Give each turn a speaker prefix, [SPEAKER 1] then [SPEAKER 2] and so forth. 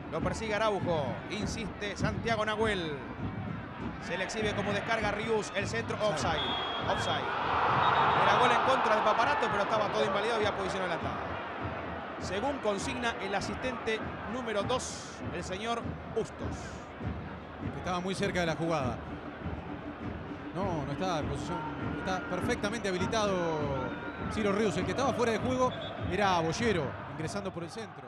[SPEAKER 1] Lo persigue Araujo. Insiste Santiago Nahuel. Se le exhibe como descarga Rius. El centro, offside. Offside. Era gol en contra de Paparato, pero estaba todo invalidado y había posición adelantada. Según consigna el asistente número 2, el señor Bustos.
[SPEAKER 2] Que estaba muy cerca de la jugada. No estaba en posición. Está perfectamente habilitado Ciro Rius. El que estaba fuera de juego era Boyero, ingresando por el centro.